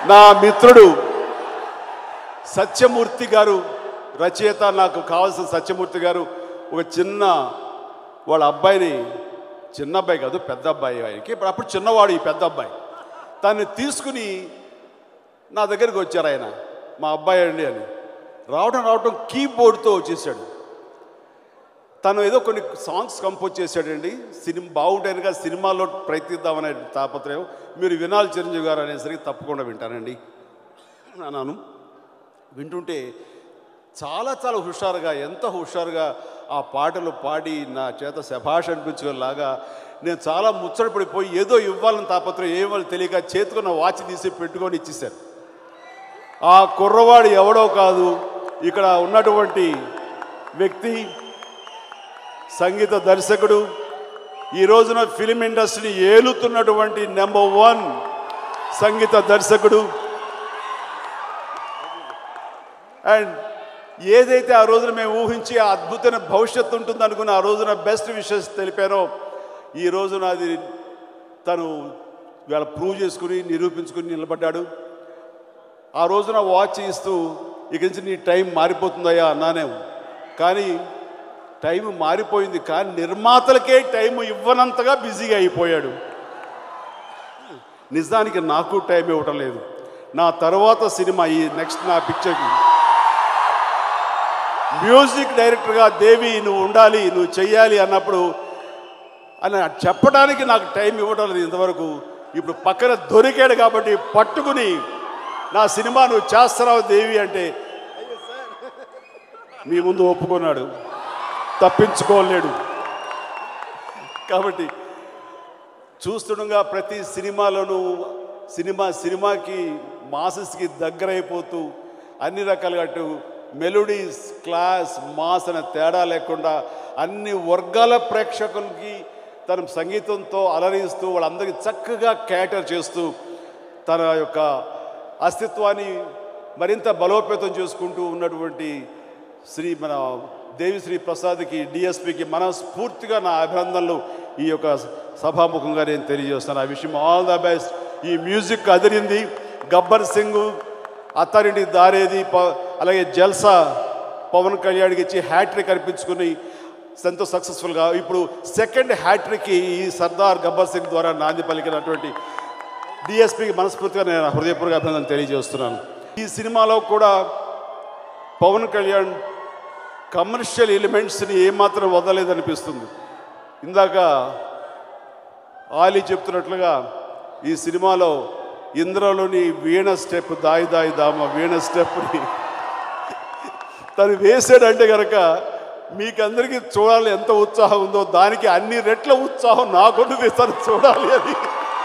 నా మిత్రుడు సత్యమూర్తి గారు రచయిత, నాకు కావాల్సిన సత్యమూర్తి గారు ఒక చిన్న వాళ్ళ అబ్బాయిని, చిన్న అబ్బాయి కాదు పెద్ద అబ్బాయి ఆయనకి, అప్పుడు చిన్నవాడు ఈ పెద్ద అబ్బాయి, తను తీసుకుని నా దగ్గరికి వచ్చారు. ఆయన మా అబ్బాయి అండి అని రావడం కీబోర్డ్తో వచ్చేసాడు. తను ఏదో కొన్ని సాంగ్స్ కంపోజ్ చేశాడండి. సినిమా బాగుంటాయని కదా సినిమాలో ప్రయత్నిద్దామనే తాపత్రయం. మీరు వినాలి చిరంజీవి గారు అనేసరికి తప్పకుండా వింటానండి అన్నాను. వింటుంటే చాలా చాలా హుషారుగా, ఎంత హుషారుగా ఆ పాటలు పాడి నా చేత శభాష్ అనిపించేలాగా నేను చాలా ముచ్చటపడిపోయి ఏదో ఇవ్వాలని తాపత్రయం, ఏమని తెలియక చేతుకున్న వాచ్ తీసి పెట్టుకొని ఇచ్చేశారు. ఆ కుర్రవాడు ఎవడో కాదు, ఇక్కడ ఉన్నటువంటి వ్యక్తి సంగీత దర్శకుడు, ఈ రోజున ఫిలిం ఇండస్ట్రీని ఏలుతున్నటువంటి నెంబర్ 1 సంగీత దర్శకుడు. అండ్ ఏదైతే ఆ రోజున మేము ఊహించి ఆ అద్భుతమైన భవిష్యత్తు ఉంటుంది అనుకుని ఆ రోజున బెస్ట్ విషెస్ తెలిపానో, ఈ రోజున అది తను ఇవాళ ప్రూవ్ చేసుకుని నిరూపించుకుని నిలబడ్డాడు. ఆ రోజున వాచ్ ఇస్తూ ఇక నుంచి నీ టైం మారిపోతుందయ్యా అన్నానే, కానీ టైం మారిపోయింది. కానీ నిర్మాతలకే టైం ఇవ్వనంతగా బిజీగా అయిపోయాడు. నిజానికి నాకు టైం ఇవ్వటం లేదు. నా తర్వాత సినిమా, ఈ నెక్స్ట్ నా పిక్చర్కి మ్యూజిక్ డైరెక్టర్గా దేవి నువ్వు ఉండాలి, నువ్వు చెయ్యాలి అన్నప్పుడు అని చెప్పడానికి నాకు టైం ఇవ్వడం లేదు ఇంతవరకు. ఇప్పుడు పక్కన దొరికాడు కాబట్టి పట్టుకుని నా సినిమా నువ్వు చేస్తున్నావు దేవి అంటే మీ ముందు ఒప్పుకున్నాడు, తప్పించుకోలేడు. కాబట్టి చూస్తుండగా ప్రతి సినిమాలోనూ సినిమాకి మాసెస్కి దగ్గరైపోతూ అన్ని రకాలుగా అటు మెలోడీస్, క్లాస్, మాస్ అనే తేడా లేకుండా అన్ని వర్గాల ప్రేక్షకులకి తన సంగీతంతో అలరిస్తూ వాళ్ళందరికీ చక్కగా క్యాటర్ చేస్తూ తన యొక్క అస్తిత్వాన్ని మరింత బలోపేతం చేసుకుంటూ ఉన్నటువంటి మన దేవిశ్రీ ప్రసాద్కి, డిఎస్పికి మనస్ఫూర్తిగా నా అభినందనలు ఈ యొక్క సభాముఖంగా నేను తెలియజేస్తాను. ఆ విషయం ఆల్ ద బెస్ట్. ఈ మ్యూజిక్ అదిరింది. గబ్బర్ సింగ్, అత్తారింటి దారేది, అలాగే జల్సా పవన్ కళ్యాణ్కి ఇచ్చి హ్యాట్రిక్ అర్పించుకుని ఎంతో సక్సెస్ఫుల్గా ఇప్పుడు సెకండ్ హ్యాట్రిక్కి ఈ సర్దార్ గబ్బర్ సింగ్ ద్వారా నాంది పలికినటువంటి డిఎస్పికి మనస్ఫూర్తిగా నేను హృదయపూర్వక అభినందన తెలియజేస్తున్నాను. ఈ సినిమాలో కూడా పవన్ కళ్యాణ్ కమర్షియల్ ఎలిమెంట్స్ని ఏమాత్రం వదలలేదనిపిస్తుంది. ఇందాక ఆలీ చెప్తున్నట్లుగా ఈ సినిమాలో ఇంద్రలోని వీణ స్టెప్, దాయి దాయి దామ వీణ స్టెప్ని తను వేసాడంటే కనుక మీకందరికీ చూడాలి ఎంత ఉత్సాహం ఉందో, దానికి అన్ని రెట్ల ఉత్సాహం నాకుంటుంది తను చూడాలి అని.